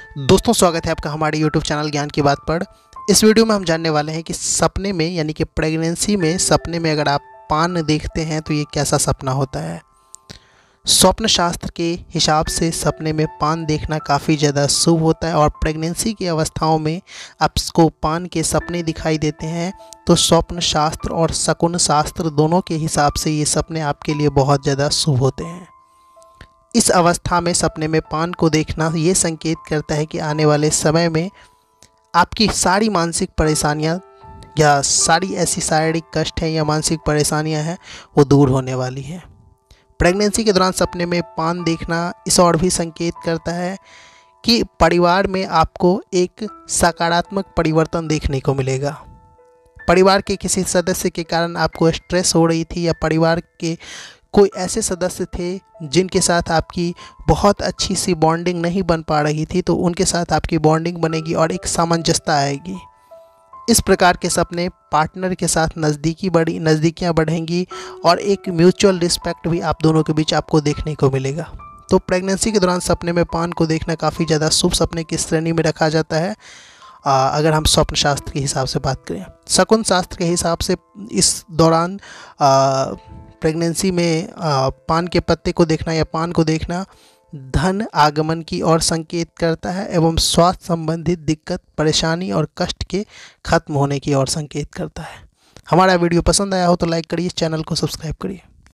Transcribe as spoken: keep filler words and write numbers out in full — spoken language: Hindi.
दोस्तों, स्वागत है आपका हमारे यूट्यूब चैनल ज्ञान की बात पर। इस वीडियो में हम जानने वाले हैं कि सपने में यानी कि प्रेगनेंसी में सपने में अगर आप पान देखते हैं तो ये कैसा सपना होता है। स्वप्न शास्त्र के हिसाब से सपने में पान देखना काफ़ी ज़्यादा शुभ होता है और प्रेगनेंसी की अवस्थाओं में आपको पान के सपने दिखाई देते हैं तो स्वप्न शास्त्र और शकुन शास्त्र दोनों के हिसाब से ये सपने आपके लिए बहुत ज़्यादा शुभ होते हैं। इस अवस्था में सपने में पान को देखना ये संकेत करता है कि आने वाले समय में आपकी सारी मानसिक परेशानियां या सारी ऐसी शारीरिक कष्ट हैं या मानसिक परेशानियां हैं वो दूर होने वाली हैं। प्रेगनेंसी के दौरान सपने में पान देखना इस और भी संकेत करता है कि परिवार में आपको एक सकारात्मक परिवर्तन देखने को मिलेगा। परिवार के किसी सदस्य के कारण आपको स्ट्रेस हो रही थी या परिवार के कोई ऐसे सदस्य थे जिनके साथ आपकी बहुत अच्छी सी बॉन्डिंग नहीं बन पा रही थी तो उनके साथ आपकी बॉन्डिंग बनेगी और एक सामंजस्यता आएगी। इस प्रकार के सपने पार्टनर के साथ नज़दीकी बढ़ी नज़दीकियाँ बढ़ेंगी और एक म्यूचुअल रिस्पेक्ट भी आप दोनों के बीच आपको देखने को मिलेगा। तो प्रेगनेंसी के दौरान सपने में पान को देखना काफ़ी ज़्यादा शुभ सपने की श्रेणी में रखा जाता है। आ, अगर हम स्वप्न शास्त्र के हिसाब से बात करें, शकुन शास्त्र के हिसाब से इस दौरान आ, प्रेगनेंसी में आ, पान के पत्ते को देखना या पान को देखना धन आगमन की ओर संकेत करता है एवं स्वास्थ्य संबंधित दिक्कत, परेशानी और कष्ट के खत्म होने की ओर संकेत करता है। हमारा वीडियो पसंद आया हो तो लाइक करिए, चैनल को सब्सक्राइब करिए।